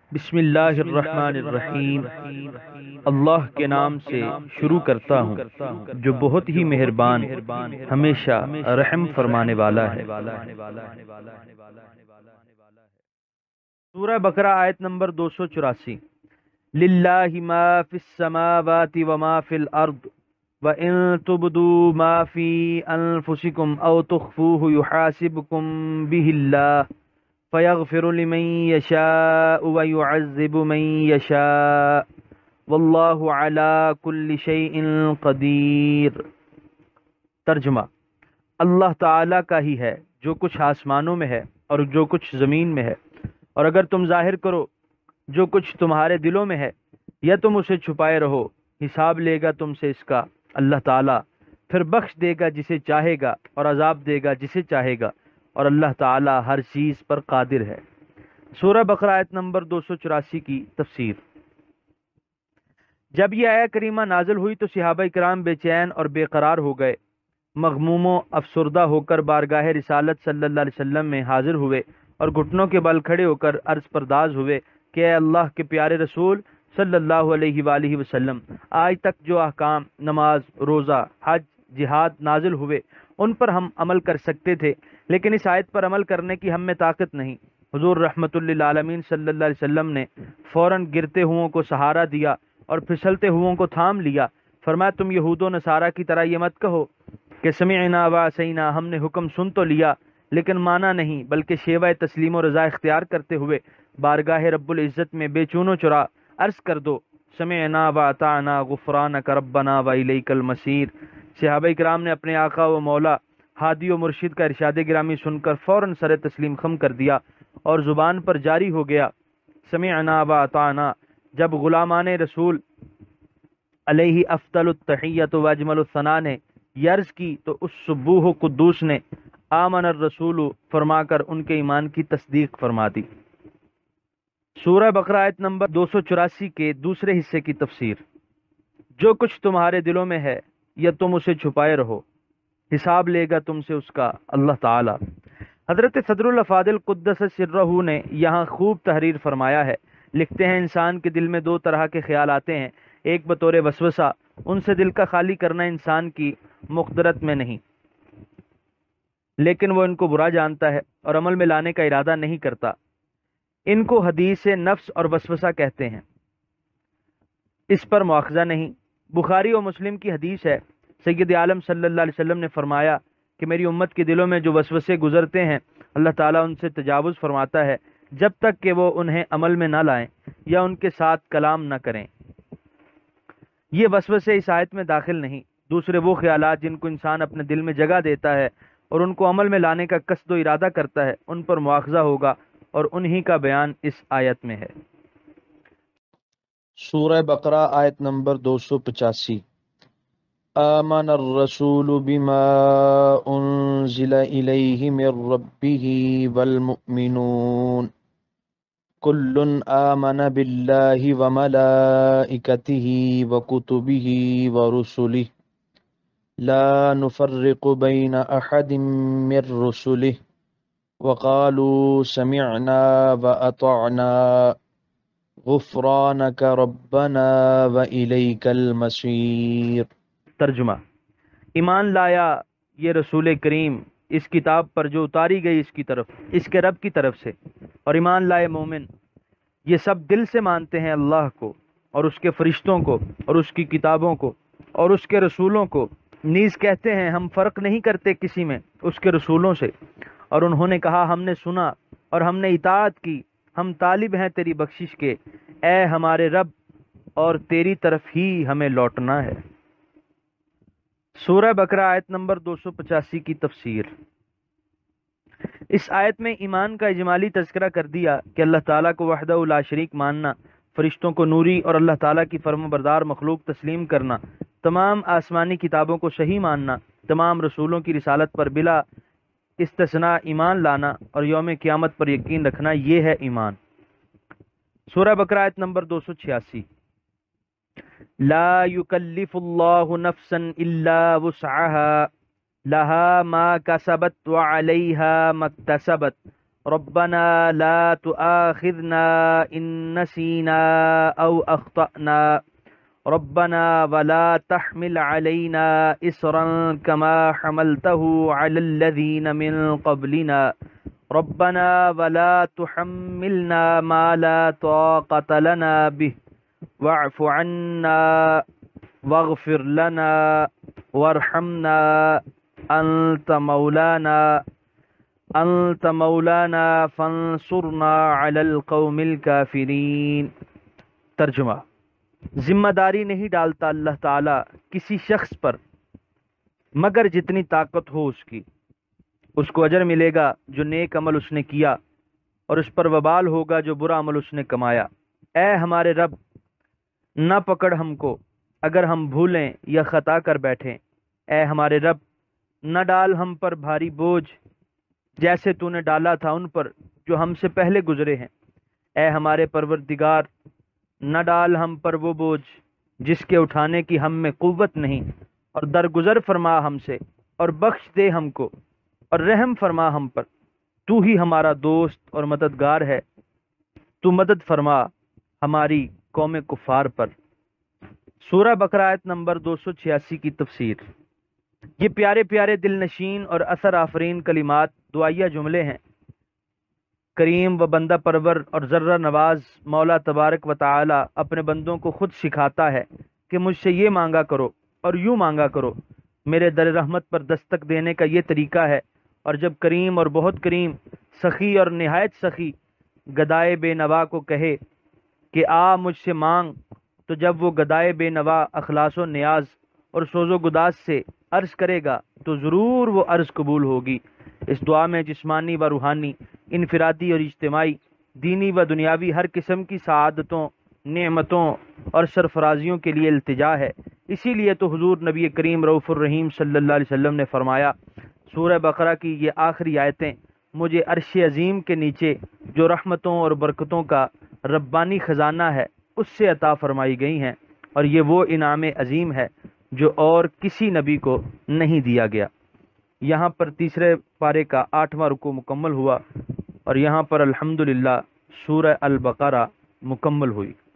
بسم اللہ الرحمن الرحیم۔ اللہ کے نام سے شروع کرتا ہوں جو بہت ہی مہربان ہمیشہ رحم فرمانے والا ہے۔ سورہ بقرہ آیت نمبر 284۔ للہ ما فی السماوات وما فی الارض وَإِن تُبْدُوا مَا فِي أَنفُسِكُمْ أَوْ تُخْفُوهُ يُحَاسِبْكُم بِهِ اللَّهُ فَيَغْفِرُ لِمَن يَشَاءُ وَيُعَذِّبُ مَن يَشَاءُ وَاللَّهُ عَلَى كُلِّ شَيْءٍ قَدِيرٌ۔ ترجمہ: اللہ تعالیٰ کا ہی ہے جو کچھ آسمانوں میں ہے اور جو کچھ زمین میں ہے، اور اگر تم ظاہر کرو جو کچھ تمہارے دلوں میں ہے یا تم اسے چھپائے رہو، حساب لے گا تم سے اس کا اللہ تعالیٰ، پھر بخش دے گا جسے چاہے گا اور عذاب دے گا جسے چاہے گا، اور اللہ تعالیٰ ہر چیز پر قادر ہے۔ سورہ بقرہ آیت نمبر 284 کی تفسیر۔ جب یہ آیت کریمہ نازل ہوئی تو صحابہ کرام بے چین اور بے قرار ہو گئے، مغموم و افسردہ ہو کر بارگاہ رسالت صلی اللہ علیہ وسلم میں حاضر ہوئے اور گھٹنوں کے بل کھڑے ہو کر عرض پرداز ہوئے کہ اے اللہ کے پیارے رسول صلی اللہ علیہ وآلہ وسلم، آج تک جو احکام نماز، روزہ، حج، جہاد نازل ہوئے ان پر ہم عمل کر سکتے تھے، لیکن اس آیت پر عمل کرنے کی ہم میں طاقت نہیں۔ حضور رحمت للعالمین صلی اللہ علیہ وسلم نے فوراً گرتے ہوں کو سہارا دیا اور پھسلتے ہوں کو تھام لیا۔ فرمایا تم یہود و نصارہ کی طرح یہ مت کہو کہ سمعنا وعصینا، ہم نے حکم سن تو لیا لیکن مانا نہیں، بلکہ شیوہ تسلیم و رضا اختیار کرتے ہوئے بارگاہ رب العزت میں بے چون و چرا عرض کر دو سمعنا واطعنا غفرانک ربنا والیک المصیر۔ صحابہ کرام نے اپنے آقا و مولا ہادی و مرشد کا ارشاد گرامی سن کر فوراً سر تسلیم خم کر دیا اور زبان پر جاری ہو گیا سمعنا واطعنا۔ جب غلامان رسول علیہ افضل التحیت و اجمل الثناء نے یہ عرض کی تو اس سبوح قدوس نے آمن الرسول فرما کر ان کے ایمان کی تصدیق فرما دی۔ سورہ بقرہ آیت نمبر 284 کے دوسرے حصے کی تفسیر۔ جو کچھ تمہارے دلوں میں ہے یا تم اسے چھپائے رہو، حساب لے گا تم سے اس کا اللہ تعالی۔ حضرت صدر الافاضل قدس سرہ نے یہاں خوب تحریر فرمایا ہے۔ لکھتے ہیں انسان کے دل میں دو طرح کے خیال آتے ہیں، ایک بطور وسوسہ، ان سے دل کا خالی کرنا انسان کی مقدرت میں نہیں، لیکن وہ ان کو برا جانتا ہے اور عمل میں لانے کا ارادہ نہیں کرتا۔ ان کو حدیث نفس اور وسوسہ کہتے ہیں، اس پر مواخذہ نہیں۔ بخاری و مسلم کی حدیث ہے، سید عالم صلی اللہ علیہ وسلم نے فرمایا کہ میری امت کے دلوں میں جو وسوسے گزرتے ہیں اللہ تعالیٰ ان سے تجاوز فرماتا ہے جب تک کہ وہ انہیں عمل میں نہ لائیں یا ان کے ساتھ کلام نہ کریں۔ یہ وسوسے اس آیت میں داخل نہیں۔ دوسرے وہ خیالات جن کو انسان اپنے دل میں جگہ دیتا ہے اور ان کو عمل میں لانے کا قصد و ارادہ کرتا ہے، ان پر مواخذہ ہوگا، اور انہی کا بیان اس آیت میں ہے۔ سورہ بقرہ آیت نمبر 285۔ آمن الرسول بما انزل الیہ من ربہ والمؤمنون کل آمن باللہ وملائکتہ وکتبہ ورسلہ لا نفرق بین احد من رسلہ وقالوا سمعنا واطعنا غفرانک ربنا والیک المصیر۔ ترجمہ: ایمان لایا یہ رسول کریم اس کتاب پر جو اتاری گئی اس کے رب کی طرف سے، اور ایمان لائے مومن یہ سب دل سے مانتے ہیں اللہ کو اور اس کے فرشتوں کو اور اس کی کتابوں کو اور اس کے رسولوں کو، نیز کہتے ہیں ہم فرق نہیں کرتے کسی میں اس کے رسولوں سے، اور انہوں نے کہا ہم نے سنا اور ہم نے اطاعت کی، ہم طالب ہیں تیری بخشش کے، اے ہمارے رب، اور تیری طرف ہی ہمیں لوٹنا ہے۔ سورہ بقرہ آیت نمبر 285 کی تفسیر۔ اس آیت میں ایمان کا اجمالی تذکرہ کر دیا کہ اللہ تعالیٰ کو وحدہ لا شریک ماننا، فرشتوں کو نوری اور اللہ تعالیٰ کی فرم بردار مخلوق تسلیم کرنا، تمام آسمانی کتابوں کو صحیح ماننا، تمام رسولوں کی رسالت پر بلا استثناء ایمان لانا اور یوم قیامت پر یقین رکھنا، یہ ہے ایمان۔ سورہ بقرہ آیت نمبر 286۔ لا یکلف اللہ نفسا الا وسعها لها ما کسبت وعلیہا ما اکتسبت ربنا لا تؤاخذنا ان نسينا او اخطأنا ربنا ولا تحمل علينا إصرا كما حملته على الذين من قبلنا ربنا ولا تحملنا ما لا طاقة لنا به واعف عنا واغفر لنا وارحمنا أنت مولانا فانصرنا على القوم الكافرين۔ ترجمہ: ذمہ داری نہیں ڈالتا اللہ تعالیٰ کسی شخص پر مگر جتنی طاقت ہو اس کو اجر ملے گا جو نیک عمل اس نے کیا، اور اس پر وبال ہوگا جو برا عمل اس نے کمایا۔ اے ہمارے رب، نہ پکڑ ہم کو اگر ہم بھولیں یا خطا کر بیٹھیں۔ اے ہمارے رب، نہ ڈال ہم پر بھاری بوجھ جیسے تو نے ڈالا تھا ان پر جو ہم سے پہلے گزرے ہیں۔ اے ہمارے پروردگار، نہ ڈال ہم پر وہ بوجھ جس کے اٹھانے کی ہم میں قوت نہیں، اور درگزر فرما ہم سے اور بخش دے ہم کو اور رحم فرما ہم پر۔ تو ہی ہمارا دوست اور مددگار ہے، تو مدد فرما ہماری قوم کفار پر۔ سورہ بقرہ آیت نمبر 286 کی تفسیر۔ یہ پیارے پیارے دل نشین اور اثر آفرین کلمات دعائیہ جملے ہیں۔ کریم و بندہ پرور اور ذرہ نواز مولا تبارک و تعالی اپنے بندوں کو خود سکھاتا ہے کہ مجھ سے یہ مانگا کرو اور یوں مانگا کرو۔ میرے در رحمت پر دستک دینے کا یہ طریقہ ہے، اور جب کریم اور بہت کریم، سخی اور نہایت سخی گدائے بے نوا کو کہے کہ آ مجھ سے مانگ، تو جب وہ گدائے بے نوا اخلاص و نیاز اور سوز و گداز سے عرض کرے گا تو ضرور وہ عرض قبول ہوگی۔ اس دعا میں جسمانی و روحانی، انفرادی اور اجتماعی، دینی و دنیاوی ہر قسم کی سعادتوں، نعمتوں اور سرفرازیوں کے لیے التجا ہے۔ اسی لیے تو حضور نبی کریم رؤوف الرحیم صلی اللہ علیہ وسلم نے فرمایا، سورہ بقرہ کی یہ آخری آیتیں مجھے عرش عظیم کے نیچے جو رحمتوں اور برکتوں کا ربانی خزانہ ہے اس سے عطا فرمائی گئی ہیں، اور یہ وہ انعام عظیم ہے جو اور کسی نبی کو نہیں دیا گیا۔ یہاں پر تیسرے پارے کا 8واں رکوع مکمل ہوا، اور یہاں پر الحمدللہ سورہ البقرہ مکمل ہوئی۔